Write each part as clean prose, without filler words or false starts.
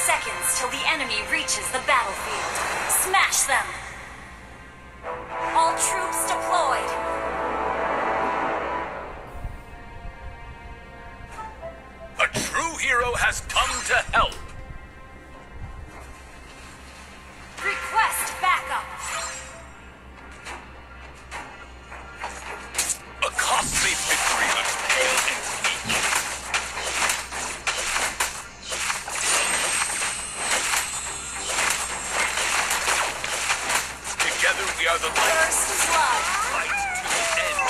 seconds till the enemy reaches the battlefield. Smash them! All troops deployed! A true hero has come to help! Request backup! A costly victory looks pale and weak. Together we are the light. First blood! Fight to the end.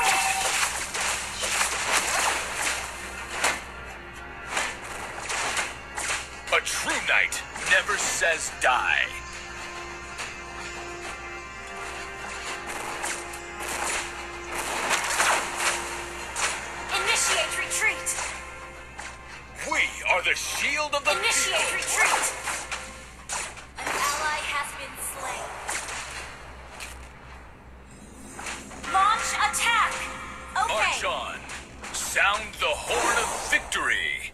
A true knight never says die. Initiate retreat! We are the shield of the Initiate field. retreat! An ally has been slain. Launch attack! March Okay. on. Sound the horn of victory.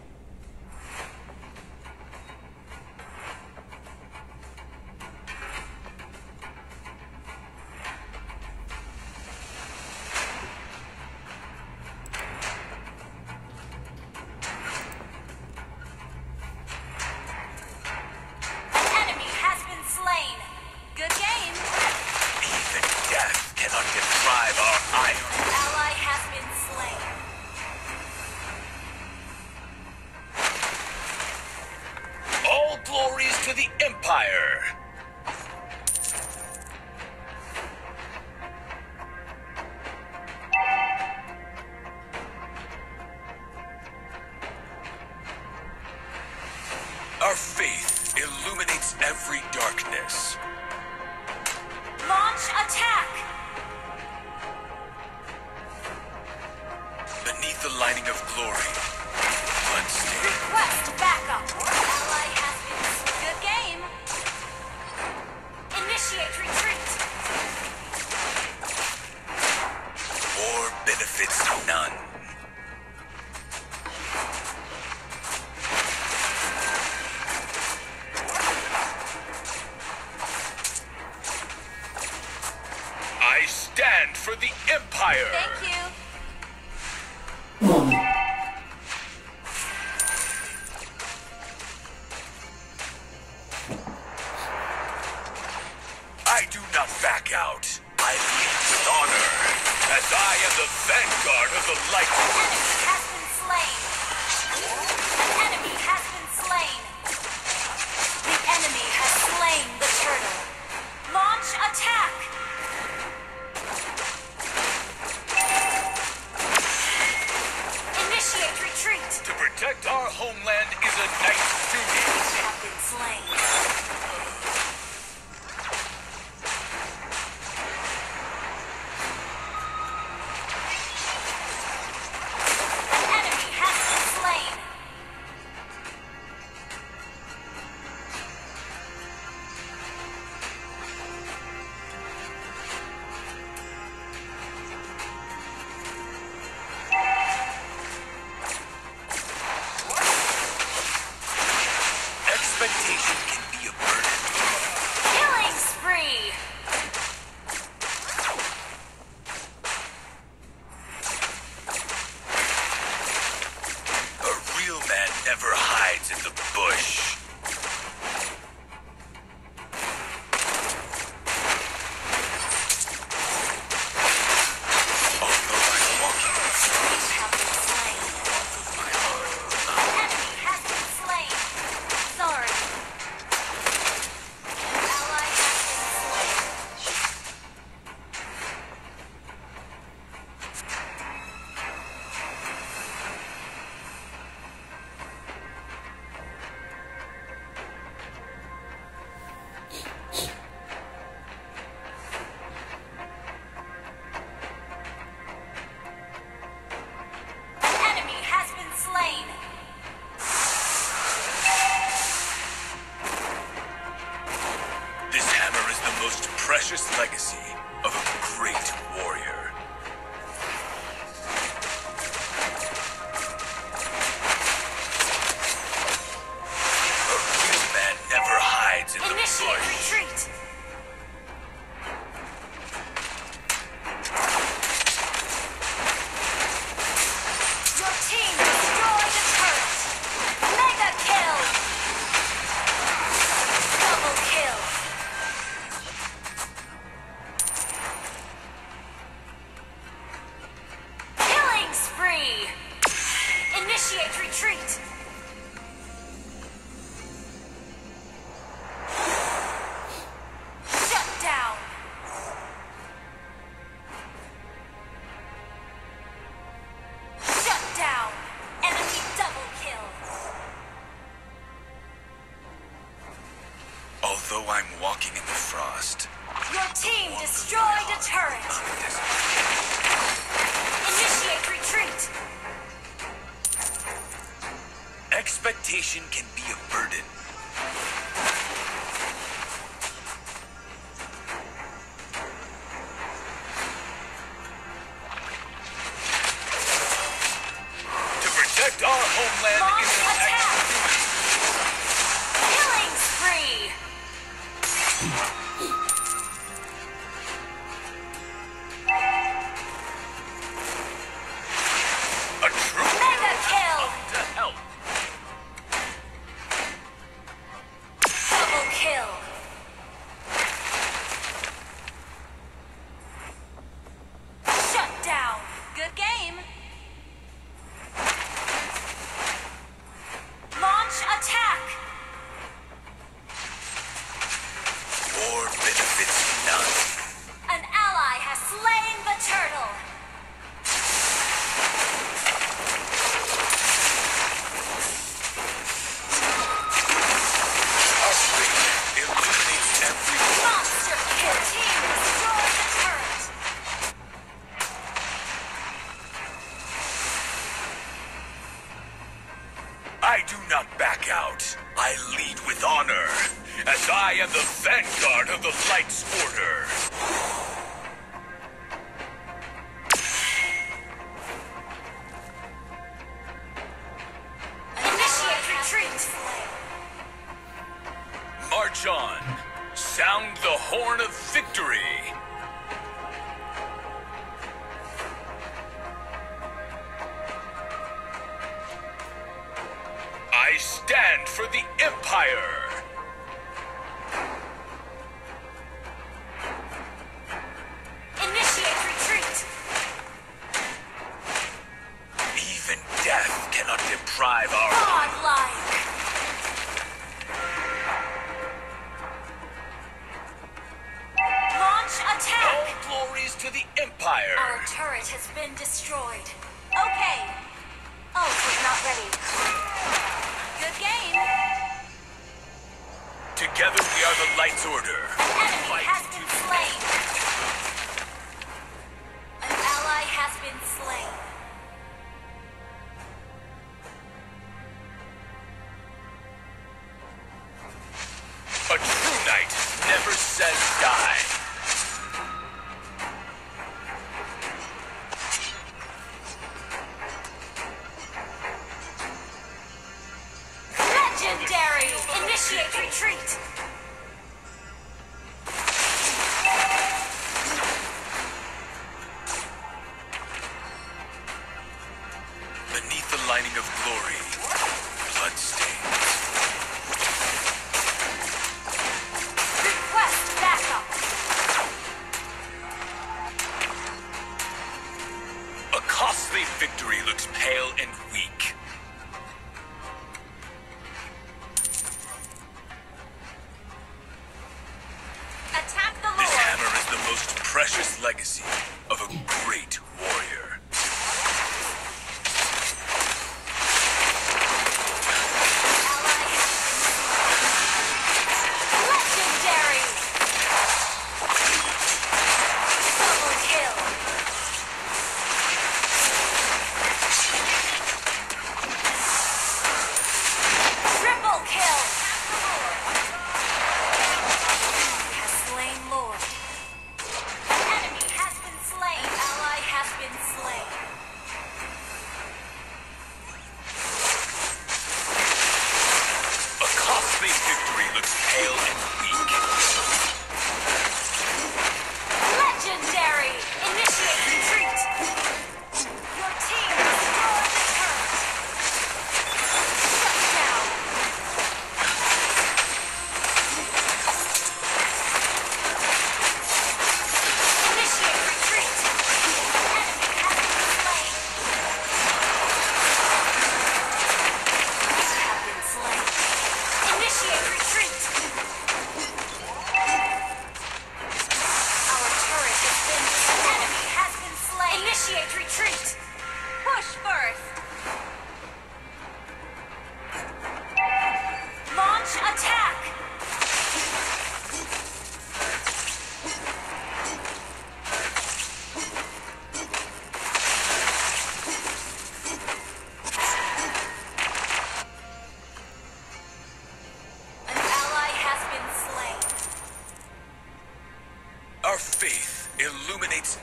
Enemy has been slain. Good game. Even death cannot deprive our iron. Ally has been slain. All glories to the Empire. Our faith illuminates every darkness. Launch attack! Beneath the lining of glory, bloodstained. Request backup! Ally has been slain. Good game. Initiate retreat. War benefits none. I stand for the Empire. Thank you. I do not back out. I lead with honor, as I am the vanguard of the light. Enemy has been slain. An enemy has been slain. The enemy has slain the turtle. Launch attack! Initiate retreat. To protect our homeland is a knight's duty. Have been slain. Enemy has been slain. Expectation can be a burden. Killing spree. A real man never hides in the bush. Although I walk in the streets, Have been slain. my heart Enemy has been slain. Sorry. Ally has been slain. walking in the frost. Your team destroyed a turret. Initiate retreat. Expectation can be a burden. To protect our homeland Launch against the attack. Tigreal Killing spree. A true Mega kill. to help. Double kill. Shut down. Good game. Launch attack. War benefits none. An ally has slain the turtle. Our fate illuminates every Monster kill. Team destroy the turret. I do not back out. I lead with honor, as I am the vanguard of the Light's Order. Initiate retreat. March on. Sound the horn of victory. I stand for the Empire. Initiate retreat. Even death cannot deprive our... Godlike. Launch attack. All glories to the Empire. Our turret has been destroyed. Okay. Oh, was not ready. Good game. Together we are the Light's Order. An enemy has been slain. An ally has been slain. A true knight never says die. Legendary. Initiate retreat. Beneath the lining of glory, bloodstains. Request backup. A costly victory looks pale and weak.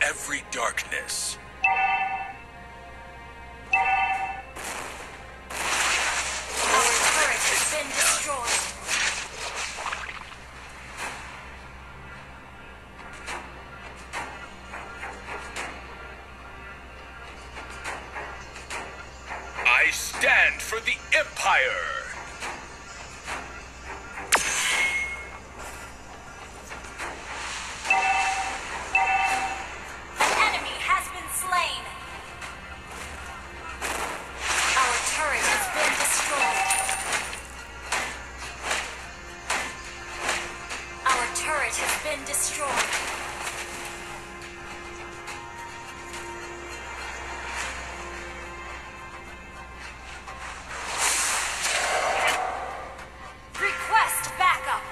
every darkness. Our turret has been destroyed. I stand for the Empire! An enemy has been slain. Our turret has been destroyed. Our turret has been destroyed. Request backup.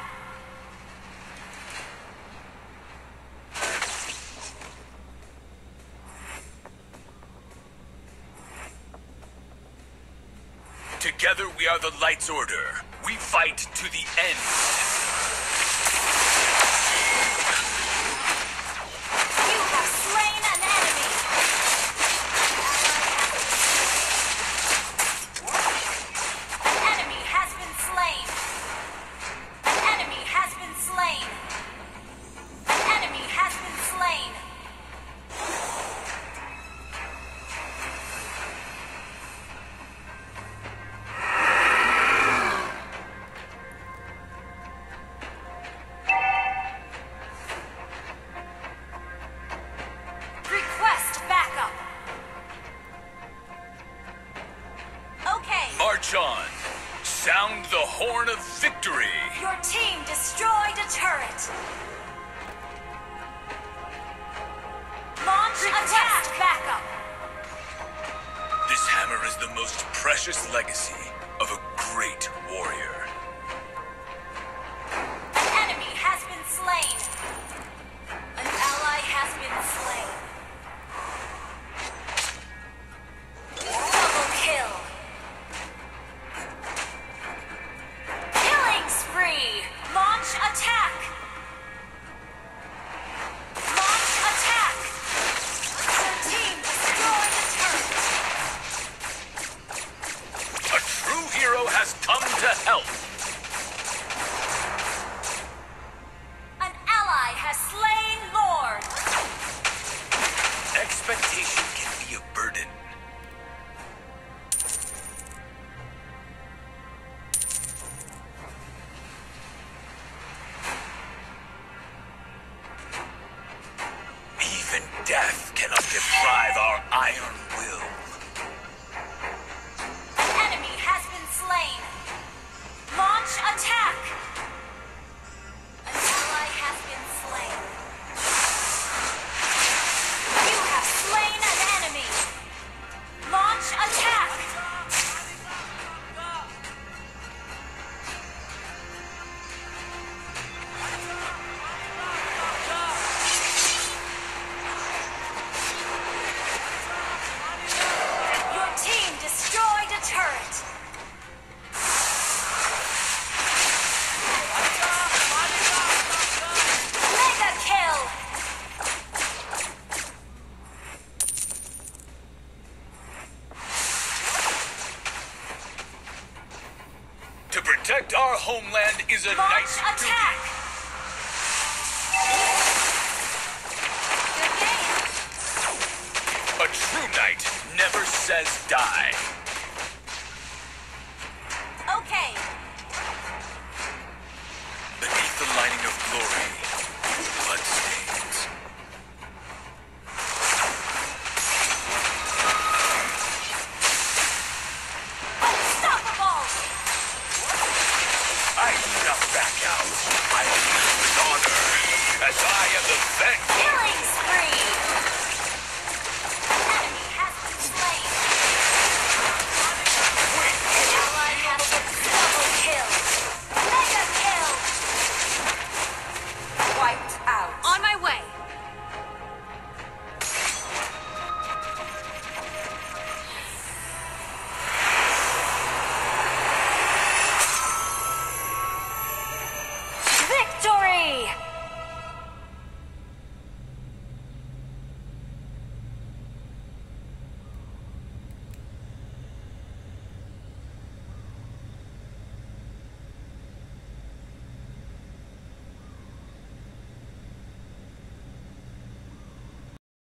Together we are the Light's Order. We fight to the end. You have slain an enemy. An enemy has been slain. An enemy has been slain. An enemy has been slain. Request backup. Okay. March on. Sound the horn of victory. Your team destroyed a turret. Launch attack backup. This hammer is the most precious legacy of a great warrior. An enemy has been slain. An ally has been slain. Double kill. Killing spree. Launch attack. Launch attack. Your team destroyed a turret. A true hero has come to help. An ally has slain Lord. Expectation can be a burden. Even death cannot deprive our iron will. An enemy has been slain. Launch attack. An ally has been slain. You have slain an enemy. Launch attack. Your team destroyed a turret. Mega kill. To protect our homeland is a Launch knight's attack. Good game. duty. A true knight never says die. Okay. Beneath the lining of glory, bloodstains. Unstoppable. I do not back out. I lead with honor, as I am the vanguard. Killing spree.